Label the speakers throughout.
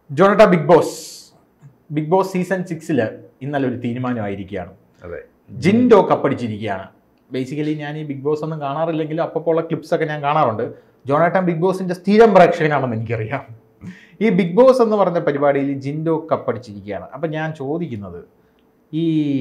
Speaker 1: ജോണേട്ട, big Boss season 6 ഇന്നലെ ഒരു തീരുമാനമായിരിക്കുകയാണ്.
Speaker 2: അതെ,
Speaker 1: ജിൻഡോ കപ്പടിച്ചിരിക്കുകയാണ്. ബേസിക്കലി ഞാൻ ഈ ബിഗ് ബോസ് ഒന്നും കാണാറില്ലെങ്കിലും അപ്പോൾ ഉള്ള ക്ലിപ്സ് ഒക്കെ ഞാൻ കാണാറുണ്ട്. ജോണേട്ടൻ ബിഗ് ബോസിന്റെ സ്ഥിരം പ്രേക്ഷകനാണെന്ന് എനിക്കറിയാം. ഈ ബിഗ് ബോസ് എന്ന് പറഞ്ഞ പരിപാടിയിൽ ജിൻഡോ കപ്പടിച്ചിരിക്കുകയാണ്. അപ്പം ഞാൻ ചോദിക്കുന്നത്, ഈ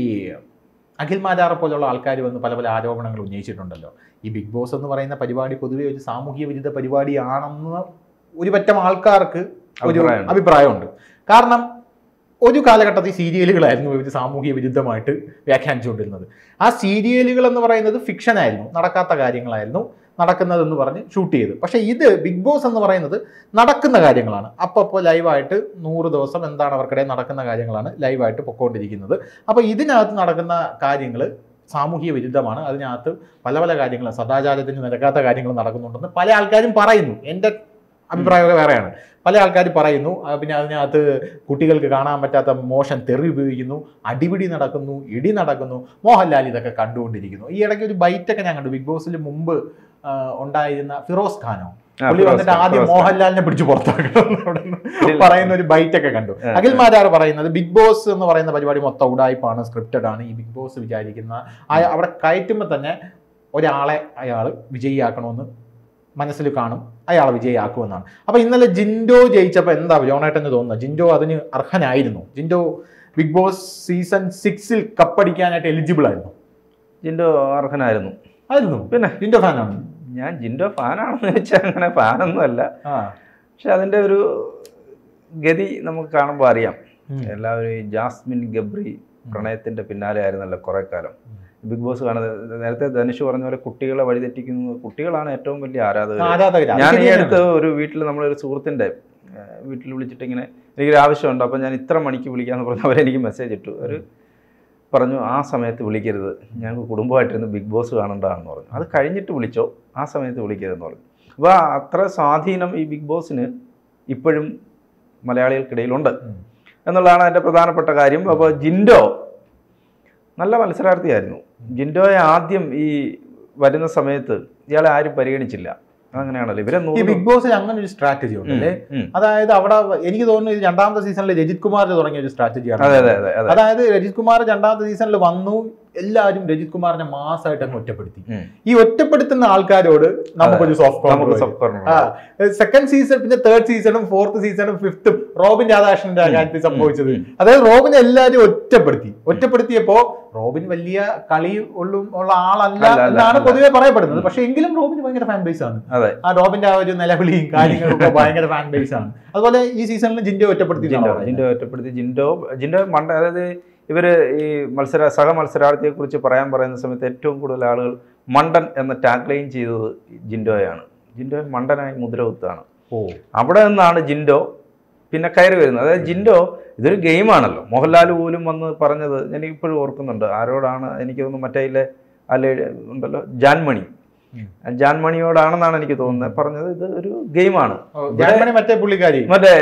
Speaker 1: അഖിൽ മാരാറെ പോലുള്ള ആൾക്കാർ വന്ന് പല പല ആരോപണങ്ങൾ ഉന്നയിച്ചിട്ടുണ്ടല്ലോ. ഈ ബിഗ് ബോസ് എന്ന് പറയുന്ന പരിപാടി പൊതുവെ ഒരു സാമൂഹ്യ വിരുദ്ധ പരിപാടിയാണെന്ന് ഒരു പറ്റം ആൾക്കാർക്ക് ഒരു അഭിപ്രായമുണ്ട്. കാരണം ഒരു കാലഘട്ടത്തിൽ സീരിയലുകളായിരുന്നു ഇവർ സാമൂഹ്യ വിരുദ്ധമായിട്ട് വ്യാഖ്യാനിച്ചുകൊണ്ടിരുന്നത്. ആ സീരിയലുകൾ എന്ന് പറയുന്നത് ഫിക്ഷനായിരുന്നു, നടക്കാത്ത കാര്യങ്ങളായിരുന്നു നടക്കുന്നതെന്ന് പറഞ്ഞ് ഷൂട്ട് ചെയ്ത്. പക്ഷേ ഇത് ബിഗ് ബോസ് എന്ന് പറയുന്നത് നടക്കുന്ന കാര്യങ്ങളാണ്. അപ്പോൾ ലൈവായിട്ട് 100 ദിവസം എന്താണ് അവർക്കിടയിൽ നടക്കുന്ന കാര്യങ്ങളാണ് ലൈവായിട്ട് പൊക്കോണ്ടിരിക്കുന്നത്. അപ്പോൾ ഇതിനകത്ത് നടക്കുന്ന കാര്യങ്ങൾ സാമൂഹ്യ വിരുദ്ധമാണ്. അതിനകത്ത് പല പല കാര്യങ്ങൾ, സദാചാരത്തിന് നിരക്കാത്ത കാര്യങ്ങൾ നടക്കുന്നുണ്ടെന്ന് പല ആൾക്കാരും പറയുന്നു. എൻ്റെ അഭിപ്രായമൊക്കെ വേറെയാണ്. പല ആൾക്കാർ പറയുന്നു. പിന്നെ അതിനകത്ത് കുട്ടികൾക്ക് കാണാൻ പറ്റാത്ത മോശം തെറി ഉപയോഗിക്കുന്നു, അടിപിടി നടക്കുന്നു, ഇടി നടക്കുന്നു. മോഹൻലാൽ ഇതൊക്കെ കണ്ടുകൊണ്ടിരിക്കുന്നു. ഈ ഇടയ്ക്ക് ഒരു ബൈറ്റൊക്കെ ഞാൻ കണ്ടു. ബിഗ് ബോസിൽ മുമ്പ് ഉണ്ടായിരുന്ന ഫിറോസ് ഖാനോ പുള്ളി വന്നിട്ട് ആദ്യം മോഹൻലാലിനെ പിടിച്ച് പുറത്താക്കണം പറയുന്ന ഒരു ബൈറ്റൊക്കെ കണ്ടു. അഖിൽ മാരാർ പറയുന്നത് ബിഗ് ബോസ് എന്ന് പറയുന്ന പരിപാടി മൊത്തം ഉടായ്പാണ്, സ്ക്രിപ്റ്റഡ് ആണ്. ഈ ബിഗ് ബോസ് വിചാരിക്കുന്ന അവിടെ കയറ്റുമ്പോൾ തന്നെ ഒരാളെ അയാൾ വിജയിയാക്കണമെന്ന് മനസ്സിൽ കാണും, അയാളെ വിജയിയാക്കുമെന്നാണ്. അപ്പൊ ഇന്നലെ ജിൻഡോ ജയിച്ചപ്പോൾ എന്താ ജോണേട്ടന് തോന്നുന്നത്? ജിൻഡോ അതിന് അർഹനായിരുന്നു? ജിൻഡോ ബിഗ് ബോസ് സീസൺ 6 കപ്പടിക്കാനായിട്ട് എലിജിബിൾ ആയിരുന്നു?
Speaker 2: ജിൻഡോ അർഹനായിരുന്നു.
Speaker 1: പിന്നെ ജിൻഡോ ഫാനാണ്
Speaker 2: ഞാൻ. ജിൻഡോ ഫാനാണെന്ന് വെച്ചാൽ അങ്ങനെ ഫാനൊന്നും അല്ല. പക്ഷെ അതിന്റെ ഒരു ഗതി നമുക്ക് കാണുമ്പോൾ അറിയാം. എല്ലാവരും ഈ ജാസ്മിൻ ഗബ്രി പ്രണയത്തിന്റെ പിന്നാലെ ആയിരുന്നല്ലോ കുറെ കാലം. ബിഗ് ബോസ് കാണുന്നത് നേരത്തെ ധനുഷ് പറഞ്ഞ പോലെ കുട്ടികളെ വഴിതെറ്റിക്കുന്നു. കുട്ടികളാണ് ഏറ്റവും വലിയ ആരാധകർ. ഞാൻ ഈ അടുത്ത് ഒരു വീട്ടിൽ നമ്മളൊരു സുഹൃത്തിൻ്റെ വീട്ടിൽ വിളിച്ചിട്ട് ഇങ്ങനെ എനിക്കൊരു ആവശ്യമുണ്ട്, അപ്പോൾ ഞാൻ ഇത്ര മണിക്ക് വിളിക്കാമെന്ന് പറഞ്ഞ് അവരെനിക്ക് മെസ്സേജ് ഇട്ടു. അവർ പറഞ്ഞു ആ സമയത്ത് വിളിക്കരുത്, ഞങ്ങൾക്ക് കുടുംബമായിട്ടിരുന്ന് ബിഗ് ബോസ് കാണേണ്ടതാണെന്ന് പറഞ്ഞു. അത് കഴിഞ്ഞിട്ട് വിളിച്ചോ, ആ സമയത്ത് വിളിക്കരുതെന്ന് പറഞ്ഞു. അപ്പോൾ അത്ര സ്വാധീനം ഈ ബിഗ് ബോസിന് ഇപ്പോഴും മലയാളികൾക്കിടയിലുണ്ട് എന്നുള്ളതാണ് അതിൻ്റെ പ്രധാനപ്പെട്ട കാര്യം. അപ്പോൾ ജിൻഡോ നല്ല മത്സരാർത്ഥിയായിരുന്നു. ജിൻഡോയെ ആദ്യം ഈ വരുന്ന സമയത്ത് ഇയാളെ ആരും പരിഗണിച്ചില്ല. അങ്ങനെയാണല്ലോ ഇവരെ
Speaker 1: ബിഗ് ബോസിൽ അങ്ങനെ ഒരു സ്ട്രാറ്റജി ഉണ്ട് അല്ലേ? അതായത് അവിടെ എനിക്ക് തോന്നുന്നു രണ്ടാമത്തെ സീസണിൽ രജിത് കുമാർ തുടങ്ങിയ ഒരു സ്ട്രാറ്റജിയാണ്. അതായത് രജിത് കുമാർ രണ്ടാമത്തെ സീസണിൽ വന്നു, എല്ലാവരും രജിത് കുമാറിനെ മാസമായിട്ട് അങ്ങ് ഒറ്റപ്പെടുത്തി. ഈ ഒറ്റപ്പെടുത്തുന്ന ആൾക്കാരോട് നമുക്കൊരു സോഫ്റ്റ് കോർണർ. സെക്കൻഡ് സീസൺ, പിന്നെ തേർഡ് സീസണും ഫോർത്ത് സീസണും ഫിഫ്ത്തും റോബിൻ രാധാകൃഷ്ണന്റെ കാര്യത്തിൽ സംഭവിച്ചത്. അതായത് റോബിനെ എല്ലാവരും ഒറ്റപ്പെടുത്തിയപ്പോ റോബിൻ വലിയ കളി ഉള്ള ആളല്ല എന്നാണ് പൊതുവെ പറയപ്പെടുന്നത്. പക്ഷെ എങ്കിലും റോബിന് ഭയങ്കര ഫാൻ ബേസ് ആണ്. ആ റോബിന്റെ ആ ഒരു നിലവിളിയും കാര്യങ്ങളൊക്കെ ഭയങ്കര ഫാൻ ബേസ് ആണ്. അതുപോലെ ഈ സീസണിൽ ജിൻഡോ ഒറ്റപ്പെടുത്തി.
Speaker 2: ജിൻഡോ മണ്ട, അതായത് ഇവര് ഈ സഹ മത്സരാർത്ഥിയെ കുറിച്ച് പറയുന്ന സമയത്ത് ഏറ്റവും കൂടുതൽ ആളുകൾ മണ്ടൻ എന്ന ടാഗ് ലൈൻ ചെയ്തത് ജിൻഡോയാണ്. ജിൻഡോ മണ്ടനായി മുദ്ര കുത്താണ്. അവിടെ നിന്നാണ് ജിൻഡോ പിന്നെ കയറി വരുന്നത്. അതായത് ജിൻഡോ ഇതൊരു ഗെയിമാണല്ലോ. മോഹൻലാൽ പോലും വന്ന് പറഞ്ഞത് ഞാൻ ഇപ്പോഴും ഓർക്കുന്നുണ്ട്. ആരോടാണ് എനിക്ക് തോന്നുന്നു, മറ്റേ അല്ലെ ഉണ്ടല്ലോ ജാൻമണിയോടാണെന്നാണ് എനിക്ക് തോന്നുന്നത് പറഞ്ഞത്. ഇത് ഒരു ഗെയിമാണ്.
Speaker 1: മറ്റേ പുള്ളിക്കാരി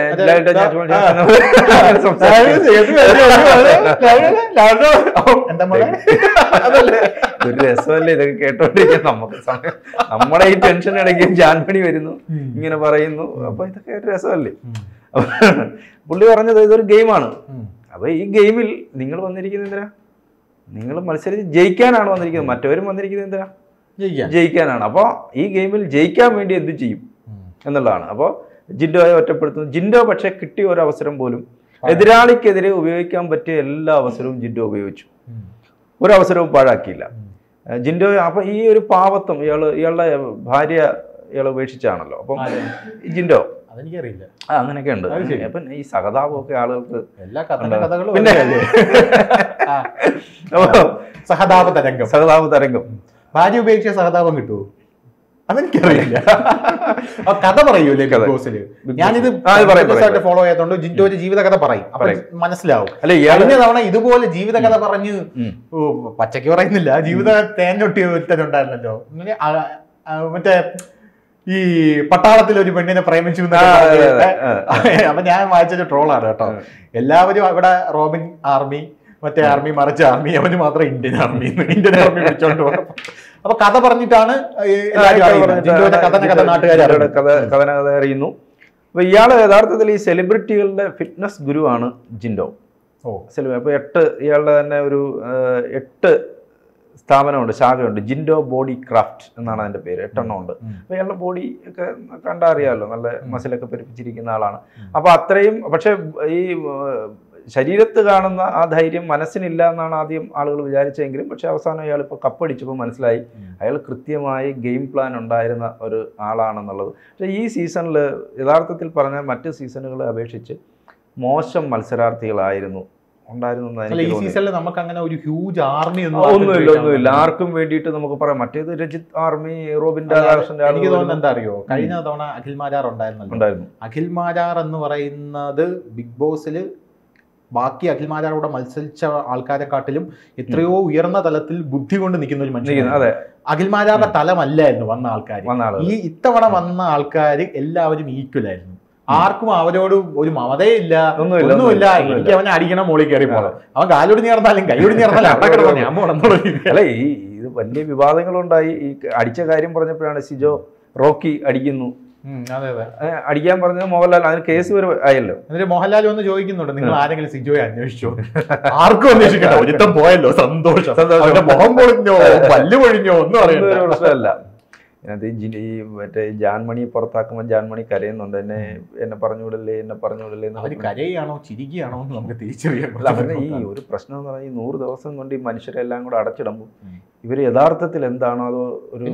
Speaker 2: ഒരു രസമല്ലേ ഇതൊക്കെ കേട്ടോണ്ടിരിക്കാൻ. നമുക്ക് നമ്മുടെ ഈ ടെൻഷൻ ഇടയ്ക്ക് ജാൻമണി വരുന്നു, ഇങ്ങനെ പറയുന്നു. അപ്പൊ ഇതൊക്കെ ഒരു രസമല്ലേ? പുള്ളി പറഞ്ഞത് ഇതൊരു ഗെയിമാണ്. അപ്പൊ ഈ ഗെയിമിൽ നിങ്ങൾ വന്നിരിക്കുന്നത് എന്തിനാ? നിങ്ങൾ മത്സരിച്ച് ജയിക്കാനാണ് വന്നിരിക്കുന്നത്. മറ്റവരും വന്നിരിക്കുന്നത് എന്തിനാ? ജയിക്കാനാണ്. അപ്പോൾ ഈ ഗെയിമിൽ ജയിക്കാൻ വേണ്ടി എന്ത് ചെയ്യും എന്നുള്ളതാണ്. അപ്പോൾ ജിൻഡോയെ ഒറ്റപ്പെടുത്തുന്നു. ജിൻഡോ പക്ഷെ കിട്ടിയ ഒരു അവസരം പോലും എതിരാളിക്കെതിരെ ഉപയോഗിക്കാൻ പറ്റിയ എല്ലാ അവസരവും ജിൻഡോ ഉപയോഗിച്ചു. ഒരു അവസരവും പാഴാക്കിയില്ല ജിൻഡോ. അപ്പൊ ഈ ഒരു പാവത്വം ഇയാളുടെ ഭാര്യ ഇയാളെ ഉപേക്ഷിച്ചാണല്ലോ. അപ്പം ജിൻഡോ
Speaker 1: അതെനിക്കറിയില്ല.
Speaker 2: അങ്ങനെയൊക്കെ ഉണ്ട്. അപ്പൊ ഈ സഹതാപമൊക്കെ ആളുകൾക്ക്
Speaker 1: എല്ലാ കഥകളും
Speaker 2: പിന്നെ
Speaker 1: സഹതാപ തരംഗം. ഭാര്യ ഉപേക്ഷിച്ച സഹതാപം കിട്ടുമോ? അതെനിക്കറിയില്ല. കഥ പറയൂലേ ബിഗ് ബോസിൽ? ഞാനിത് ഫോളോ ചെയ്യാത്തോണ്ട് ജിൻഡോയുടെ ജീവിതകഥ പറയും, അപ്പൊ മനസ്സിലാവും. കഴിഞ്ഞ തവണ ഇതുപോലെ ജീവിതകഥ പറഞ്ഞ് പച്ചയ്ക്ക് പറയുന്നില്ല, ജീവിത തേനൊട്ടി ഒരുത്തനുണ്ടായിരുന്നല്ലോ മറ്റേ ഈ പട്ടാളത്തിൽ ഒരു പെണ്ണിനെ പ്രേമിച്ചു. അപ്പൊ ഞാൻ വായിച്ചൊരു ട്രോളാണ് കേട്ടോ. എല്ലാവരും അവിടെ റോബിൻ ആർമി, മറ്റേ ആർമി മറിച്ച ആർമി, അവന് മാത്രം ഇന്ത്യൻ ആർമി വിളിച്ചോണ്ട് പോകണം. അപ്പൊ കഥ പറഞ്ഞിട്ടാണ് കഥ നാട്ടുകാർ
Speaker 2: അറിയുന്നു. അപ്പോൾ ഇയാൾ യഥാർത്ഥത്തിൽ ഈ സെലിബ്രിറ്റികളുടെ ഫിറ്റ്നസ് ഗുരുവാണ് ജിൻഡോ. അപ്പോൾ ഇയാളുടെ തന്നെ ഒരു 8 സ്ഥാപനമുണ്ട്, ശാഖയുണ്ട്. ജിൻഡോ ബോഡി ക്രാഫ്റ്റ് എന്നാണ് അതിൻ്റെ പേര്. 8 എണ്ണം ഉണ്ട്. അപ്പോൾ ഇയാളുടെ ബോഡി ഒക്കെ കണ്ടാൽ അറിയാമല്ലോ, നല്ല മസിലൊക്കെ പെരുപ്പിച്ചിരിക്കുന്ന ആളാണ്. അപ്പോൾ അത്രയും, പക്ഷേ ഈ ശരീരത്ത് കാണുന്ന ആ ധൈര്യം മനസ്സിനില്ല എന്നാണ് ആദ്യം ആളുകൾ വിചാരിച്ചെങ്കിലും, പക്ഷെ അവസാനം ഇയാൾ ഇപ്പോൾ കപ്പടിച്ചപ്പോൾ മനസ്സിലായി അയാൾ കൃത്യമായി ഗെയിം പ്ലാൻ ഉണ്ടായിരുന്ന ഒരു ആളാണെന്നുള്ളത്. പക്ഷേ ഈ സീസണിൽ യഥാർത്ഥത്തിൽ പറഞ്ഞാൽ മറ്റ് സീസണുകളെ അപേക്ഷിച്ച് മോശം മത്സരാർത്ഥികളായിരുന്നു
Speaker 1: ഈ സീസണിൽ നമുക്ക് അങ്ങനെ ഒരു ഹ്യൂജ് ആർമി
Speaker 2: ഒന്നുമില്ല. ആർക്കും വേണ്ടിയിട്ട് നമുക്ക് പറയാം. മറ്റേത് രജിത് ആർമി, റോബിൻ രാധാകൃഷ്ണന്റെ,
Speaker 1: എനിക്ക് തോന്നുന്നത് എന്താ അറിയോ, കഴിഞ്ഞ തവണ അഖിൽ മാരാർ ഉണ്ടായിരുന്നു. അഖിൽ മാരാർ എന്ന് പറയുന്നത് ബിഗ് ബോസിൽ ബാക്കി അഖിൽ മാരാറോടെ മത്സരിച്ച ആൾക്കാരെക്കാട്ടിലും എത്രയോ ഉയർന്ന തലത്തിൽ ബുദ്ധി കൊണ്ട് നിൽക്കുന്ന ഒരു മനുഷ്യൻ. അഖിൽ മാരാറിന്റെ തലമല്ലായിരുന്നു വന്ന ആൾക്കാർ. ഈ ഇത്തവണ വന്ന ആൾക്കാർ എല്ലാവരും ഈക്വൽ ആയിരുന്നു. ആർക്കും അവരോട് ഒരു മമതയില്ല, ഒന്നുമില്ല. എനിക്ക് അവനെ അടിക്കണം, മോളിൽ കയറി പോകണം. അവൻ കാലൊടിഞ്ഞ് നടന്നാലും കൈയൊടിഞ്ഞ് നടന്നാലും ഞാൻ പോകണം.
Speaker 2: അല്ല, ഇത് വലിയ വിവാദങ്ങളുണ്ടായി. ഈ അടിച്ച കാര്യം പറഞ്ഞപ്പോഴാണ് സിജോ റോക്കി അടിക്കുന്നു, അടിക്കാൻ പറഞ്ഞത് മോഹൻലാൽ. അതിന് കേസ് വരെ ആയല്ലോ. എന്നിട്ട്
Speaker 1: മോഹൻലാൽ വന്ന് ചോദിക്കുന്നുണ്ട്, നിങ്ങൾ ആരെങ്കിലും സിജോയെ അന്വേഷിച്ചോ? ആർക്കും അന്വേഷിക്കണ്ട, ഒരുത്തം പോയല്ലോ, സന്തോഷം. മുഖം പൊളിഞ്ഞോ, പല്ല് പൊഴിഞ്ഞോ ഒന്നും അറിയുന്ന
Speaker 2: പ്രശ്നമല്ല. അതിനകത്ത് ഈ മറ്റേ ജാൻമണി പുറത്താക്കുമ്പോൾ ജാൻമണി കരയുന്നുണ്ട്, എന്നെ പറഞ്ഞുവിടല്ലേ.
Speaker 1: കരയാണോ ചിരിക്കുകയാണോ എന്ന് നമുക്ക് തിരിച്ചറിയാം.
Speaker 2: അവരുടെ ഈ ഒരു പ്രശ്നം എന്ന് പറഞ്ഞാൽ 100 ദിവസം കൊണ്ട് ഈ മനുഷ്യരെല്ലാം കൂടെ അടച്ചിടുമ്പോൾ ഇവർ യഥാർത്ഥത്തിൽ എന്താണോ അതോ ഒരു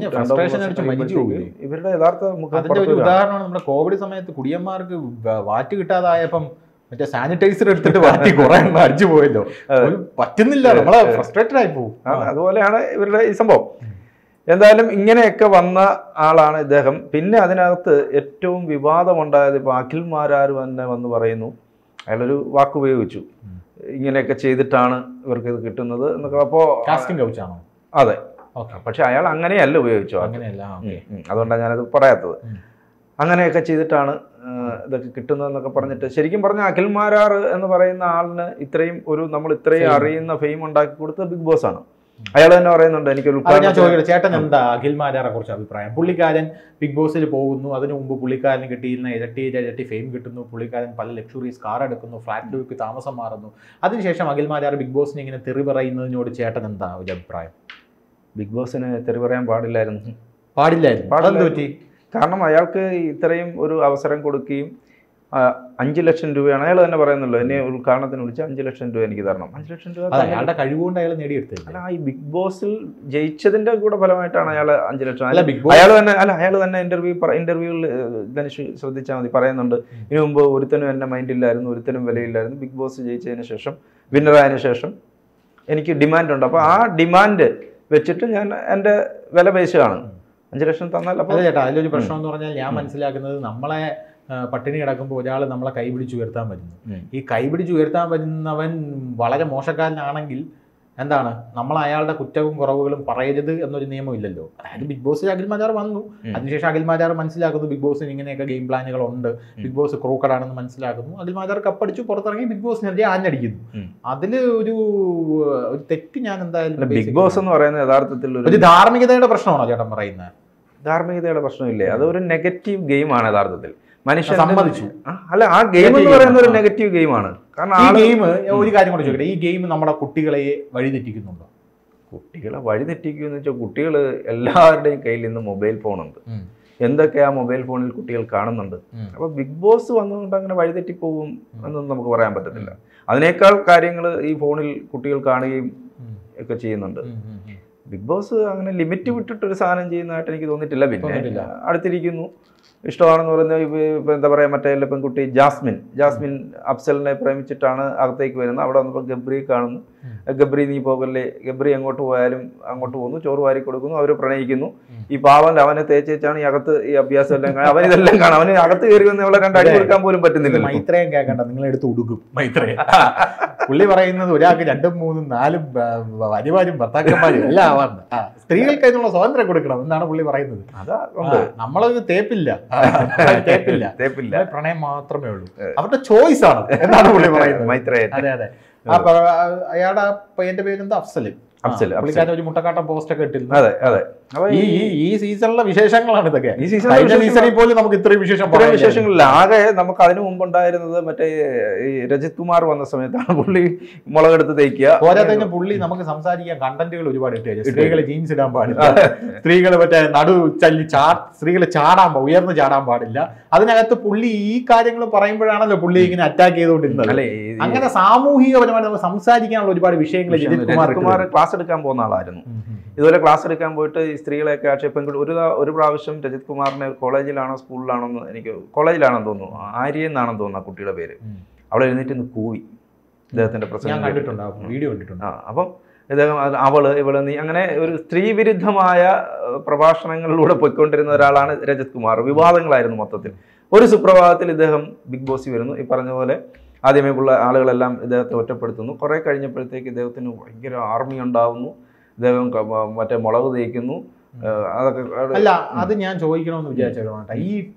Speaker 2: ഇവരുടെ യഥാർത്ഥ
Speaker 1: ഉദാഹരണമാണ് നമ്മുടെ കോവിഡ് സമയത്ത് കുടിയന്മാർക്ക് വാറ്റ് കിട്ടാതായപ്പം മറ്റേ സാനിറ്റൈസർ എടുത്തിട്ട് വാറ്റി കുറെ അടിച്ചു പോയല്ലോ. പറ്റുന്നില്ല, നമ്മളെ ഫ്രസ്ട്രേറ്റഡ് ആയി പോകും.
Speaker 2: അതുപോലെയാണ് ഇവരുടെ ഈ സംഭവം. എന്തായാലും ഇങ്ങനെയൊക്കെ വന്ന ആളാണ് ഇദ്ദേഹം. പിന്നെ അതിനകത്ത് ഏറ്റവും വിവാദമുണ്ടായത് ഇപ്പോൾ അഖിൽ മാരാർ തന്നെ വന്ന് പറയുന്നു, അയാളൊരു വാക്കുപയോഗിച്ചു, ഇങ്ങനെയൊക്കെ ചെയ്തിട്ടാണ് ഇവർക്ക് ഇത് കിട്ടുന്നത് എന്നൊക്കെ. അപ്പോൾ
Speaker 1: കാസ്റ്റിംഗ് കൗച്ചാണോ?
Speaker 2: അതെ, പക്ഷെ അയാൾ അങ്ങനെയല്ല ഉപയോഗിച്ചു. അതുകൊണ്ടാണ് ഞാനത് പറയാത്തത്. അങ്ങനെയൊക്കെ ചെയ്തിട്ടാണ് ഇതൊക്കെ കിട്ടുന്നതെന്നൊക്കെ പറഞ്ഞിട്ട്, ശരിക്കും പറഞ്ഞാൽ അഖിൽ മാരാർ എന്ന് പറയുന്ന ആളിന് നമ്മൾ ഇത്രയും അറിയുന്ന ഫെയിം ഉണ്ടാക്കി കൊടുത്തത് ബിഗ് ബോസ് ആണ്. അയാൾ തന്നെ പറയുന്നുണ്ട്, എനിക്കൊരു
Speaker 1: ചേട്ടൻ എന്താ അഖിൽ മാരാറെ കുറിച്ച് അഭിപ്രായം? പുള്ളിക്കാരൻ ബിഗ് ബോസിൽ പോകുന്നു, അതിനു മുമ്പ് പുള്ളിക്കാരന് കിട്ടിയിരുന്ന ഇരട്ടി ഫെയിം കിട്ടുന്നു, പുള്ളിക്കാരൻ പല ലക്ഷറീസ് കാർ എടുക്കുന്നു, ഫ്ലാറ്റിലേക്ക് താമസം മാറുന്നു. അതിനുശേഷം അഖിൽ മാരാർ ബിഗ് ബോസിനെ ഇങ്ങനെ തെറി പറയുന്നതിനോട് ചേട്ടൻ എന്താ ഒരു അഭിപ്രായം?
Speaker 2: ബിഗ് ബോസിന് തെറി പറയാൻ പാടില്ലായിരുന്നു. കാരണം അയാൾക്ക് ഇത്രയും ഒരു അവസരം കൊടുക്കുകയും 5 ലക്ഷം രൂപയാണ് അയാൾ തന്നെ പറയുന്നല്ലോ, എന്നെ ഉദ്ഘാടനത്തിന് വിളിച്ച് 5 ലക്ഷം രൂപ എനിക്ക് തരണം. 5 ലക്ഷം രൂപ
Speaker 1: അയാളുടെ കഴിവുകൊണ്ട് അയാൾ നേടിയെടുത്തത്.
Speaker 2: അല്ല, ഈ ബിഗ് ബോസിൽ ജയിച്ചതിന്റെ കൂടെ ഫലമായിട്ടാണ് അയാൾ 5 ലക്ഷം. അയാൾ തന്നെ ഇന്റർവ്യൂവിൽ ധനുഷ് ശ്രദ്ധിച്ചാൽ മതി, പറയുന്നുണ്ട്, ഇതിനു മുമ്പ് ഒരുത്തനും എന്നെ മൈൻഡില്ലായിരുന്നു, ഒരുത്തനും വിലയില്ലായിരുന്നു. ബിഗ് ബോസ് ജയിച്ചതിന് ശേഷം, വിന്നറായതിനു ശേഷം എനിക്ക് ഡിമാൻഡ് ഉണ്ട്. അപ്പോൾ ആ ഡിമാൻഡ് വെച്ചിട്ട് ഞാൻ എൻ്റെ വില പേശുകയാണ്. 5 ലക്ഷം തന്നാൽ. അപ്പോൾ
Speaker 1: ചേട്ടാ, അതിലൊരു പ്രശ്നം എന്ന് പറഞ്ഞാൽ ഞാൻ മനസ്സിലാക്കുന്നത്, നമ്മളെ പട്ടിണി കിടക്കുമ്പോൾ ഒരാൾ നമ്മളെ കൈപിടിച്ച് ഉയർത്താൻ വരുന്നു. ഈ കൈപിടിച്ച് ഉയർത്താൻ വരുന്നവൻ വളരെ മോശക്കാരനാണെങ്കിൽ എന്താണ്, നമ്മൾ അയാളുടെ കുറ്റവും കുറവുകളും പറയരുത് എന്നൊരു നിയമം ഇല്ലല്ലോ. അതായത് ബിഗ് ബോസിൽ അഖിൽ മാരാർ വന്നു, അതിനുശേഷം അഖിൽ മാരാർ മനസ്സിലാക്കുന്നു ബിഗ് ബോസിന് ഇങ്ങനെയൊക്കെ ഗെയിം പ്ലാനുകൾ ഉണ്ട്, ബിഗ് ബോസ് ക്രൂക്കഡാണെന്ന് മനസ്സിലാക്കുന്നു. അഖിൽ മാരാർ കപ്പടിച്ചു, പുറത്തിറങ്ങി ബിഗ് ബോസിനെതിരെ ആഞ്ഞടിക്കുന്നു. അതില് ഒരു തെറ്റ് ഞാൻ എന്തായാലും.
Speaker 2: ബിഗ് ബോസ് എന്ന് പറയുന്നത് യഥാർത്ഥത്തിൽ
Speaker 1: ഒരു ധാർമ്മികതയുടെ പ്രശ്നമാണോ ചേട്ടൻ പറയുന്നത്?
Speaker 2: ധാർമ്മികതയുടെ പ്രശ്നമില്ലേ, അതൊരു നെഗറ്റീവ് ഗെയിമാണ് യഥാർത്ഥത്തിൽ. മനുഷ്യൻ സമ്മതിച്ചു. അല്ല, ആ ഗെയിം എന്ന് പറയുന്ന ഒരു നെഗറ്റീവ് ഗെയിമാണ്. കാരണം
Speaker 1: ആ ഗെയിം, ഒരു കാര്യം കൂടെ ചോദിക്കട്ടെ, ഈ ഗെയിം നമ്മുടെ കുട്ടികളെ വഴിതെറ്റിക്കുന്നുണ്ടോ?
Speaker 2: കുട്ടികളെ വഴിതെറ്റിക്കുമെന്ന് വെച്ചാൽ, കുട്ടികൾ എല്ലാവരുടെയും കയ്യിൽ നിന്ന് മൊബൈൽ ഫോണുണ്ട്. എന്തൊക്കെ ആ മൊബൈൽ ഫോണിൽ കുട്ടികൾ കാണുന്നുണ്ട്. അപ്പോൾ ബിഗ് ബോസ് വന്നുകൊണ്ട് അങ്ങനെ വഴിതെറ്റിപ്പോകും എന്നൊന്നും നമുക്ക് പറയാൻ പറ്റത്തില്ല. അതിനേക്കാൾ കാര്യങ്ങൾ ഈ ഫോണിൽ കുട്ടികൾ കാണുകയും ഒക്കെ ചെയ്യുന്നുണ്ട്. ബിഗ് ബോസ് അങ്ങനെ ലിമിറ്റ് വിട്ടിട്ടൊരു സാധനം ചെയ്യുന്നതായിട്ട് എനിക്ക് തോന്നിയിട്ടില്ല. പിന്നെ അടുത്തിരിക്കുന്നു, ഇഷ്ടമാണെന്ന് പറയുന്നത് ഇപ്പോൾ എന്താ പറയുക, മറ്റേ പെൺകുട്ടി ജാസ്മിൻ അഫ്സലിനെ പ്രേമിച്ചിട്ടാണ് അകത്തേക്ക് വരുന്നത്. അവിടെ വന്നപ്പോൾ ഗബ്രി കാണുന്നു, ഗബ്രി നീ പോകല്ലേ, ഗബ്രി എങ്ങോട്ട് പോയാലും അങ്ങോട്ട് പോകുന്നു, ചോറ് വാരി കൊടുക്കുന്നു, അവർ പ്രണയിക്കുന്നു. ഈ പാവൻ അവനെ തേച്ചാണ് ഈ അകത്ത് ഈ അഭ്യാസം എല്ലാം കാണാൻ, അവനിതെല്ലാം കാണാം. അവന് അകത്ത് കയറി വന്ന് അവളെ 2 അടി കൊടുക്കാൻ പോലും പറ്റുന്നില്ല.
Speaker 1: മൈത്രയും കേൾക്കണ്ട, നിങ്ങളെടുത്ത് ഉടുക്കും മൈത്രയെ. പുള്ളി പറയുന്നത് ഒരാൾക്ക് 2, 3, 4 ഭാര്യമാരും ഭർത്താക്കന്മാരും എല്ലാം ആവാറുണ്ട്. സ്ത്രീകൾക്ക് അതിനുള്ള സ്വാതന്ത്ര്യം കൊടുക്കണം എന്നാണ് പുള്ളി പറയുന്നത്. നമ്മളത് തേപ്പില്ല, പ്രണയം മാത്രമേ ഉള്ളൂ, അവരുടെ ചോയ്സ് ആണ് എന്നാണ് പുള്ളി പറയുന്നത്. അതെ അതെ. അയാളുടെ പയ്യന്റെ പേരെന്താ? അഫ്സൽ. പുള്ളിക്കാരൻ ഒരു മുട്ടക്കാട്ടം പോസ്റ്റ് ഒക്കെ ഇട്ടിരുന്നു.
Speaker 2: അതെ അതെ.
Speaker 1: ഈ സീസണിലെ വിശേഷങ്ങളാണ് ഇതൊക്കെ.
Speaker 2: ഈ സീസണിൽ
Speaker 1: പോലും നമുക്ക് ഇത്രയും
Speaker 2: വിശേഷങ്ങളില്ല. ആകെ നമുക്ക് അതിനു മുമ്പുണ്ടായിരുന്നത് മറ്റേ ഈ രജിത് കുമാർ വന്ന സമയത്താണ് പുള്ളി മുളകെടുത്ത് തേക്കുക.
Speaker 1: പോരാത്തതിന് പുള്ളി നമുക്ക് സംസാരിക്കാൻ കണ്ടന്റുകൾ ഒരുപാട് ഇട്ട്. സ്ത്രീകളെ ജീൻസ് ഇടാൻ പാടില്ല, സ്ത്രീകൾ മറ്റേ സ്ത്രീകൾ ഉയർന്ന് ചാടാൻ പാടില്ല. അതിനകത്ത് പുള്ളി ഈ കാര്യങ്ങൾ പറയുമ്പോഴാണല്ലോ പുള്ളി ഇങ്ങനെ അറ്റാക്ക് ചെയ്തുകൊണ്ടിരുന്നത്. അങ്ങനെ സാമൂഹികപരമായി നമുക്ക് സംസാരിക്കാനുള്ള ഒരുപാട് വിഷയങ്ങൾ രജിത് കുമാർ
Speaker 2: ക്ലാസ് എടുക്കാൻ പോകുന്ന ആളായിരുന്നു. ഇതുപോലെ ക്ലാസ് എടുക്കാൻ പോയിട്ട് ഈ സ്ത്രീകളെയൊക്കെ ആക്ഷേപം ഒരു പ്രാവശ്യം രജിത് കുമാറിനെ കോളേജിലാണോ സ്കൂളിലാണോ എന്ന് എനിക്ക് കോളേജിലാണെന്ന് തോന്നുന്നു, ആര്യ എന്നാണെന്ന് തോന്നുന്നു ആ കുട്ടിയുടെ പേര്. അവളെ എഴുന്നേറ്റ് നിന്ന് കൂവി ഇദ്ദേഹത്തിന്റെ പ്രസംഗം. അപ്പം ഇദ്ദേഹം ഇവള് നീ അങ്ങനെ ഒരു സ്ത്രീ വിരുദ്ധമായ പ്രഭാഷണങ്ങളിലൂടെ പോയിക്കൊണ്ടിരുന്ന ഒരാളാണ് രജിത് കുമാർ. വിവാദങ്ങളായിരുന്നു മൊത്തത്തിൽ. ഒരു സുപ്രഭാതത്തിൽ ഇദ്ദേഹം ബിഗ് ബോസിൽ വരുന്നു. ഈ പറഞ്ഞ പോലെ ആദ്യമേ ഉള്ള ആളുകളെല്ലാം ഇദ്ദേഹത്തെ ഒറ്റപ്പെടുത്തുന്നു. കുറെ കഴിഞ്ഞപ്പോഴത്തേക്ക് ഇദ്ദേഹത്തിന് ഭയങ്കര ആർമി ഉണ്ടാവുന്നു. ഇദ്ദേഹം മറ്റേ മുളക് തേക്കുന്നു. അതൊക്കെ
Speaker 1: അല്ല, അത് ഞാൻ ചോദിക്കണമെന്ന് വിചാരിച്ചോട്ടെ.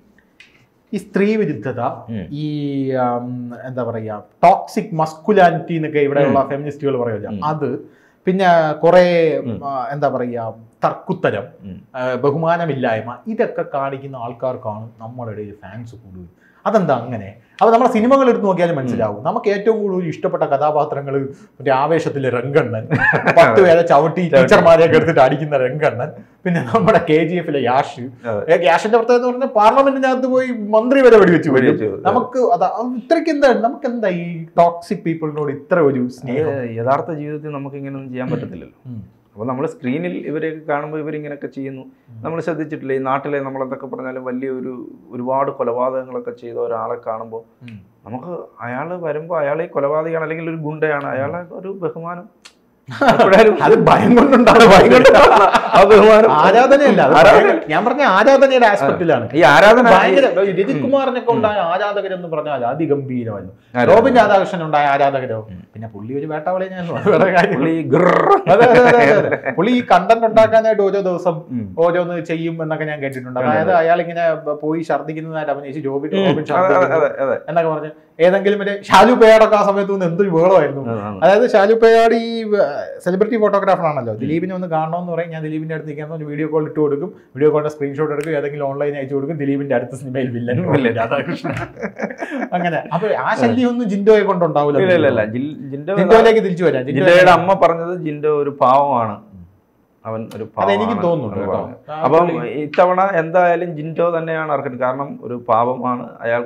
Speaker 1: ഈ സ്ത്രീ വിരുദ്ധത, ഈ എന്താ പറയാ ടോക്സിക് മസ്കുലാനിറ്റി എന്നൊക്കെ ഇവിടെയുള്ള ഫെമിനിസ്റ്റുകൾ പറയുക, അത് പിന്നെ കുറെ എന്താ പറയാ തർക്കുത്തരം, ബഹുമാനമില്ലായ്മ, ഇതൊക്കെ കാണിക്കുന്ന ആൾക്കാർക്കാണ് നമ്മുടെ ഇടയിൽ ഫാൻസ് കൂടുതൽ. അതെന്താ അങ്ങനെ? അപ്പോൾ നമ്മളെ സിനിമകൾ എടുത്ത് നോക്കിയാലും മനസ്സിലാവും. നമുക്ക് ഏറ്റവും കൂടുതൽ ഇഷ്ടപ്പെട്ട കഥാപാത്രങ്ങൾ മറ്റേ ആവേശത്തിലെ രംഗണ്ണൻ, 10 പേരെ ചവിട്ടി ടീച്ചർമാരെയൊക്കെ എടുത്തിട്ട് അടിക്കുന്ന രംഗണ്ണൻ, പിന്നെ നമ്മുടെ KGF-ലെ യാഷിന്റെ പ്രത്യേകത എന്ന് പറഞ്ഞാൽ പാർലമെന്റിനകത്ത് പോയി മന്ത്രി വരെ വെടിവെച്ചു. നമുക്ക് ഇത്രയ്ക്ക് എന്താണ്, നമുക്ക് എന്താ ഈ ടോക്സിക് പീപ്പിളിനോട് ഇത്ര ഒരു സ്നേഹം?
Speaker 2: യഥാർത്ഥ ജീവിതത്തിൽ നമുക്ക് ഇങ്ങനെയൊന്നും ചെയ്യാൻ പറ്റത്തില്ലല്ലോ. അപ്പോൾ നമ്മൾ സ്ക്രീനിൽ ഇവരെയൊക്കെ കാണുമ്പോൾ ഇവരിങ്ങനെയൊക്കെ ചെയ്യുന്നു. നമ്മൾ ശ്രദ്ധിച്ചിട്ടില്ല, ഈ നാട്ടിലെ നമ്മളെന്തൊക്കെ പറഞ്ഞാലും ഒരുപാട് കൊലപാതകങ്ങളൊക്കെ ചെയ്ത ഒരാളെ കാണുമ്പോൾ നമുക്ക് അയാൾ വരുമ്പോൾ അയാളെ കൊലപാതകമാണ് അല്ലെങ്കിൽ ഒരു ഗുണ്ടയാണ്, അയാളെ ഒരു ബഹുമാനം
Speaker 1: അത് ഭയം കൊണ്ടുണ്ടാണ്. ആരാധനയല്ല, ഞാൻ പറഞ്ഞ ആരാധനയുടെ ആസ്പെക്റ്റിലാണ്.
Speaker 2: ഈ ആരാധന
Speaker 1: ഭയങ്കര രജിത് കുമാറിനൊക്കെ ഉണ്ടായ ആരാധകരെന്ന് പറഞ്ഞാൽ അതിഗംഭീരമായിരുന്നു. റോബിൻ രാധാകൃഷ്ണൻ ഉണ്ടായ ആരാധകരോ, പിന്നെ പുള്ളി ഒരു വേട്ടവളെ. ഞാൻ പുള്ളി ഈ കണ്ടന്റ് ഉണ്ടാക്കാനായിട്ട് ഓരോ ദിവസം ഓരോന്ന് ചെയ്യും എന്നൊക്കെ ഞാൻ കേട്ടിട്ടുണ്ട്. അതായത് അയാൾ ഇങ്ങനെ പോയി ഛർദ്ദിക്കുന്നതായിട്ട് അഭിനയിച്ച് റോബിൻ എന്നൊക്കെ പറഞ്ഞ് ഏതെങ്കിലും മറ്റേ ഷാലു പേയാടൊക്കെ ആ സമയത്ത് നിന്ന് എന്തൊരു വേളമായിരുന്നു. അതായത് ഷാലു പേയാട് ഈ സെലിബ്രിറ്റി ഫോട്ടോഗ്രാഫർ ആണല്ലോ. ദിലീപിനെ ഒന്ന് കാണണമെന്ന് പറയും. ഞാൻ ദിലീപിന്റെ അടുത്ത് നിൽക്കാൻ ഒരു വീഡിയോ കോൾ ഇട്ട് കൊടുക്കും. വീഡിയോ കോളിന്റെ സ്ക്രീൻഷോട്ട് എടുക്കും, ഏതെങ്കിലും ഓൺലൈൻ അയച്ചു കൊടുക്കും. ദിലീപിന്റെ അടുത്ത സിനിമയിൽ വില്ലൻ രാധാകൃഷ്ണൻ. അങ്ങനെ അപ്പൊ ആ ശല്യം ഒന്നും ജിൻഡോയെ കൊണ്ടുണ്ടാവില്ല. ജിൻഡോയിലേക്ക് തിരിച്ചു വരാം.
Speaker 2: ജിൻഡോയുടെ അമ്മ പറഞ്ഞത് ജിൻഡോ ഒരു പാവമാണ്, അവൻ ഒരു പാവം,
Speaker 1: എനിക്ക് തോന്നുന്നു.
Speaker 2: അപ്പം ഇത്തവണ എന്തായാലും ജിൻഡോ തന്നെയാണ് അർഹൻ. കാരണം ഒരു പാവമാണ്,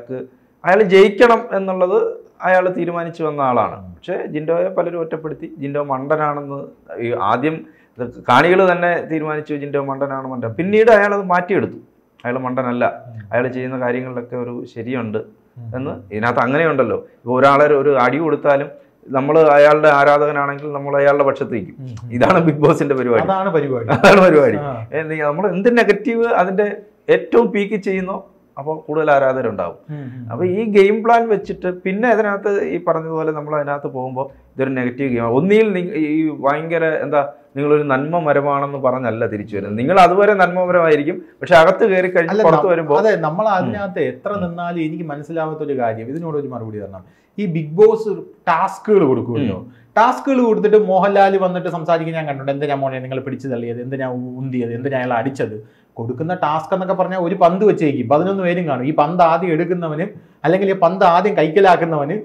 Speaker 2: അയാൾ ജയിക്കണം എന്നുള്ളത് അയാൾ തീരുമാനിച്ചു വന്ന ആളാണ്. പക്ഷേ ജിൻഡോയെ പലരും ഒറ്റപ്പെടുത്തി. ജിൻഡോ മണ്ടനാണെന്ന് ആദ്യം കാണികൾ തന്നെ തീരുമാനിച്ചു, ജിൻഡോ മണ്ടനാണ്. പിന്നീട് അയാളത് മാറ്റിയെടുത്തു. അയാൾ മണ്ടനല്ല, അയാൾ ചെയ്യുന്ന കാര്യങ്ങളിലൊക്കെ ഒരു ശരിയുണ്ട് എന്ന്. ഇതിനകത്ത് അങ്ങനെയുണ്ടല്ലോ, ഇപ്പോൾ ഒരാളെ ഒരു അടി കൊടുത്താലും നമ്മൾ അയാളുടെ ആരാധകനാണെങ്കിൽ നമ്മൾ അയാളുടെ പക്ഷത്ത് നിൽക്കും. ഇതാണ് ബിഗ് ബോസിന്റെ പരിപാടി. അതാണ് പരിപാടി. നമ്മൾ എന്ത് നെഗറ്റീവ് അതിന്റെ ഏറ്റവും പീക്ക് ചെയ്യുന്നോ അപ്പോൾ കൂടുതൽ ആരാധകരുണ്ടാവും. അപ്പോൾ ഈ ഗെയിം പ്ലാൻ വെച്ചിട്ട് പിന്നെ അതിനകത്ത് ഈ പറഞ്ഞതുപോലെ നമ്മൾ അതിനകത്ത് പോകുമ്പോൾ ഇതൊരു നെഗറ്റീവ് ഗെയിം. ഒന്നിയിൽ ഈ ഭയങ്കര നിങ്ങളൊരു നന്മ മരമാണെന്ന് പറഞ്ഞല്ല തിരിച്ചു വരുന്നത്. നിങ്ങൾ അതുവരെ നന്മപരമായിരിക്കും, പക്ഷെ അകത്ത് കയറി കഴിഞ്ഞ് പുറത്ത് വരുമ്പോൾ
Speaker 1: അതെ നമ്മൾ അതിനകത്ത് എത്ര നിന്നാലും എനിക്ക് മനസ്സിലാവാത്തൊരു കാര്യം, ഇതിനോടൊരു മറുപടി തരണം. ഈ ബിഗ് ബോസ് ടാസ്കുകൾ കൊടുക്കുമല്ലോ, ടാസ്കുകൾ കൊടുത്തിട്ട് മോഹൻലാൽ വന്നിട്ട് സംസാരിക്കാൻ ഞാൻ കണ്ടിട്ടുണ്ട്. എന്തിനാ മോനെ നിങ്ങൾ പിടിച്ചു തള്ളിയത്, എന്തിനാ ഉന്തിയത്, എന്തിനാ അയാൾ അടിച്ചത്? കൊടുക്കുന്ന ടാസ്ക് എന്നൊക്കെ പറഞ്ഞാൽ ഒരു പന്ത് വെച്ചേക്കും, 11 പേരും കാണും. ഈ പന്ത് ആദ്യം എടുക്കുന്നവനും അല്ലെങ്കിൽ ഈ പന്ത് ആദ്യം കൈക്കലാക്കുന്നവന്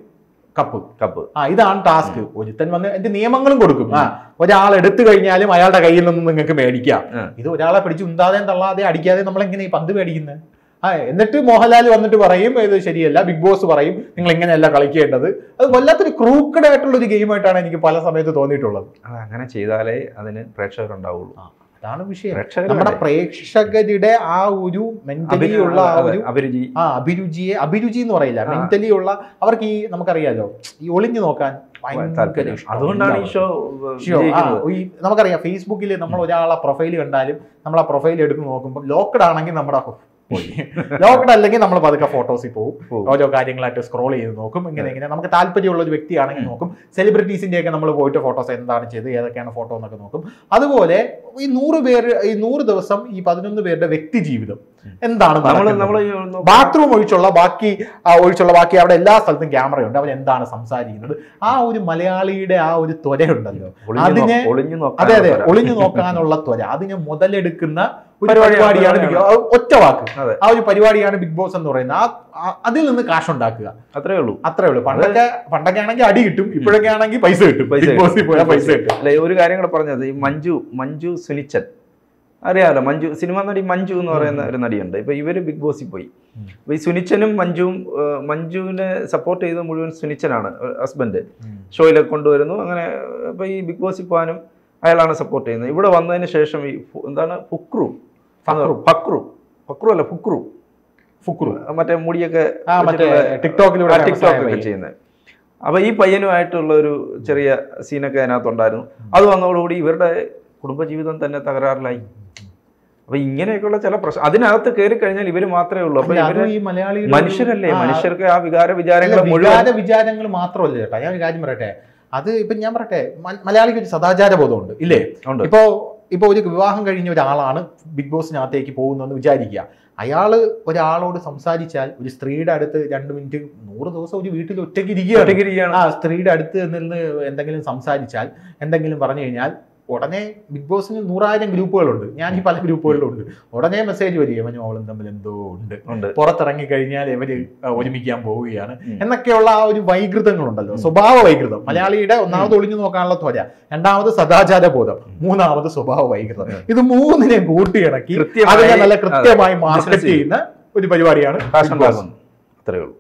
Speaker 1: കപ്പ്. ഇതാണ് ടാസ്ക്. ഒരുത്തൻ വന്ന് എന്റെ നിയമങ്ങളും കൊടുക്കും. ഒരാൾ എടുത്തു കഴിഞ്ഞാലും അയാളുടെ കയ്യിൽ നിന്നും നിങ്ങൾക്ക് മേടിക്കാം. ഇത് ഒരാളെ പിടിച്ച് ഉന്താതെയും തള്ളാതെ അടിക്കാതെ നമ്മളെങ്ങനെ ഈ പന്ത് മേടിക്കുന്നത്? എന്നിട്ട് മോഹൻലാൽ വന്നിട്ട് പറയും ഇത് ശരിയല്ല, ബിഗ് ബോസ് പറയും നിങ്ങൾ ഇങ്ങനെയല്ല കളിക്കേണ്ടത്. അത് വല്ലാത്തൊരു ക്രൂക്കഡ് ആയിട്ടുള്ള ഒരു ഗെയിമായിട്ടാണ് എനിക്ക് പല സമയത്ത് തോന്നിയിട്ടുള്ളത്.
Speaker 2: അങ്ങനെ ചെയ്താലേ അതിന് പ്രേക്ഷകരുണ്ടാവുള്ളൂ.
Speaker 1: അതാണ് വിഷയം. നമ്മുടെ പ്രേക്ഷകരുടെ ആ ഒരു മെന്റലി ഉള്ള ആ ഒരു അഭിരുചി എന്ന് പറയില്ല, മെന്റലി ഉള്ള അവർക്ക് ഈ നമുക്കറിയാലോ ഈ ഒളിഞ്ഞു നോക്കാൻ
Speaker 2: അതുകൊണ്ടാണ് ഈ ഷോ.
Speaker 1: നമുക്കറിയാം ഫേസ്ബുക്കിൽ നമ്മൾ ഒരാളെ പ്രൊഫൈൽ കണ്ടാലും നമ്മൾ ആ പ്രൊഫൈൽ എടുത്ത് നോക്കുമ്പോൾ ലോക്ക്ഡ് ആണെങ്കിൽ നമ്മുടെ പോയി. ലോക്ക്ഡ് അല്ലെങ്കിൽ നമ്മൾ പതുക്കെ ഫോട്ടോസിൽ പോകും, ഓരോ കാര്യങ്ങളായിട്ട് സ്ക്രോൾ ചെയ്ത് നോക്കും, ഇങ്ങനെ നമുക്ക് താല്പര്യമുള്ള ഒരു വ്യക്തിയാണെങ്കിൽ നോക്കും. സെലിബ്രിറ്റീസിന്റെ ഒക്കെ നമ്മൾ പോയിട്ട് ഫോട്ടോസ് എന്താണ് ചെയ്ത് ഏതൊക്കെയാണ് ഫോട്ടോ എന്നൊക്കെ നോക്കും. അതുപോലെ ഈ 100 ദിവസം ഈ 11 പേരുടെ വ്യക്തി ജീവിതം എന്താണ്, ബാത്റൂം ഒഴിച്ചുള്ള ബാക്കി അവിടെ എല്ലാ സ്ഥലത്തും ക്യാമറയുണ്ട്, അവർ എന്താണ് സംസാരിക്കുന്നത്, ആ ഒരു മലയാളിയുടെ ആ ഒരു ത്വരയുണ്ടല്ലോ, അതിനെ അതെ ഒളിഞ്ഞു നോക്കാനുള്ള ത്വര, അതിനെ മുതലെടുക്കുന്ന ഒരു പരിപാടിയാണ് ഒറ്റ വാക്ക്, ആ ഒരു പരിപാടിയാണ് ബിഗ് ബോസ് എന്ന് പറയുന്നത്. അതിൽ നിന്ന് കാശുണ്ടാക്കുക, അത്രേ ഉള്ളൂ. പണ്ടൊക്കെ ആണെങ്കിൽ അടി കിട്ടും, ഇപ്പോഴൊക്കെ ആണെങ്കിൽ പൈസ കിട്ടും, ബിഗ് ബോസിൽ പോയാൽ പൈസ കിട്ടും.
Speaker 2: അല്ലെ, ഒരു കാര്യം കൂടെ പറഞ്ഞത്, ഈ മഞ്ജു സുനിച്ചൻ അറിയാമല്ലോ, സിനിമാ നടി മഞ്ജു എന്ന് പറയുന്ന ഒരു നടിയുണ്ട്. ഇപ്പൊ ഇവര് ബിഗ് ബോസിൽ പോയി. അപ്പൊ ഈ സുനിച്ചനും മഞ്ജുവിനെ സപ്പോർട്ട് ചെയ്ത് മുഴുവൻ സുനിച്ചനാണ്, ഹസ്ബൻഡ് ഷോയിലൊക്കെ കൊണ്ടുവരുന്നു. അങ്ങനെ ഇപ്പൊ ഈ ബിഗ് ബോസിൽ പോകാനും അയാളാണ് സപ്പോർട്ട് ചെയ്യുന്നത്. ഇവിടെ വന്നതിന് ശേഷം ഈ എന്താണ് ഫുക്രു മറ്റേ മുടിയൊക്കെ ടിക്ടോക്കിലൊക്കെ ചെയ്യുന്നത്. അപ്പൊ ഈ പയ്യനുമായിട്ടുള്ള ഒരു ചെറിയ സീനൊക്കെ അതിനകത്തുണ്ടായിരുന്നു. അത് വന്നതോടുകൂടി ഇവരുടെ കുടുംബജീവിതം തന്നെ തകരാറിലായി. അപ്പൊ ഇങ്ങനെയൊക്കെയുള്ള ചില പ്രശ്നം അതിനകത്ത് കയറി കഴിഞ്ഞാൽ ഇവര് മാത്രമേ ഉള്ളൂ. അപ്പൊ ഇവര് മനുഷ്യരല്ലേ, മനുഷ്യർക്ക് ആ
Speaker 1: വിചാരങ്ങൾ മാത്രമല്ല ചേട്ടാ. ഞാൻ ഒരു കാര്യം പറയട്ടെ, അത് ഇപ്പൊ ഞാൻ പറയട്ടെ, മലയാളിക്ക് ഒരു സദാചാര ബോധമുണ്ട് ഇല്ലേ? ഇപ്പൊ ഒരു വിവാഹം കഴിഞ്ഞ ഒരാളാണ് ബിഗ് ബോസിനകത്തേക്ക് പോകുന്നതെന്ന് വിചാരിക്കുക. അയാള് ഒരാളോട് സംസാരിച്ചാൽ, ഒരു സ്ത്രീയുടെ അടുത്ത് 2 മിനിറ്റ് 100 ദിവസം ഒരു വീട്ടിൽ ഒറ്റയ്ക്ക് ഇരിക്കുകയാണ്, ആ സ്ത്രീയുടെ അടുത്ത് നിന്ന് എന്തെങ്കിലും സംസാരിച്ചാൽ, എന്തെങ്കിലും പറഞ്ഞു കഴിഞ്ഞാൽ ഉടനെ ബിഗ് ബോസിന് 100,000 ഗ്രൂപ്പുകളുണ്ട്, ഞാൻ ഈ പല ഗ്രൂപ്പുകളിലുണ്ട്. ഉടനെ മെസ്സേജ് വരിക, അവനും അവളും തമ്മിൽ എന്തോ ഉണ്ട്, പുറത്തിറങ്ങി കഴിഞ്ഞാൽ ഇവര് ഒരുമിക്കാൻ പോവുകയാണ് എന്നൊക്കെയുള്ള ആ ഒരു വൈകൃതങ്ങളുണ്ടല്ലോ, സ്വഭാവ വൈകൃതം. മലയാളിയുടെ ഒന്നാമത് ഒളിഞ്ഞു നോക്കാനുള്ള ത്വര, രണ്ടാമത് സദാചാര ബോധം, മൂന്നാമത് സ്വഭാവ വൈകൃതം. ഇത് മൂന്നിനെയും കൂട്ടിയിണക്കി അതിനെ നല്ല കൃത്യമായി മാർക്കറ്റ് ചെയ്യുന്ന ഒരു പരിപാടിയാണ്.
Speaker 2: അത്രയേ ഉള്ളൂ.